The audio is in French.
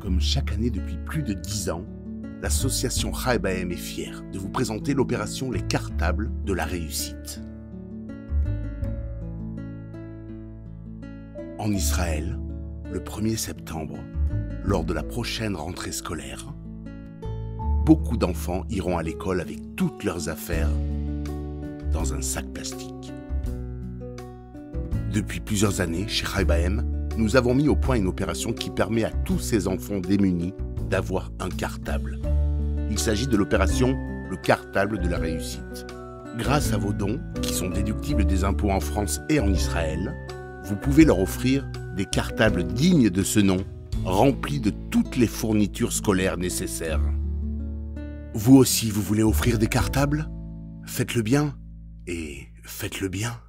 Comme chaque année depuis plus de 10 ans, l'association Chai Bahem est fière de vous présenter l'opération Les Cartables de la réussite. En Israël, le 1er septembre, lors de la prochaine rentrée scolaire, beaucoup d'enfants iront à l'école avec toutes leurs affaires dans un sac plastique. Depuis plusieurs années, chez Chai Bahem, nous avons mis au point une opération qui permet à tous ces enfants démunis d'avoir un cartable. Il s'agit de l'opération Le Cartable de la réussite. Grâce à vos dons, qui sont déductibles des impôts en France et en Israël, vous pouvez leur offrir des cartables dignes de ce nom, remplis de toutes les fournitures scolaires nécessaires. Vous aussi, vous voulez offrir des cartables? Faites-le bien et faites-le bien.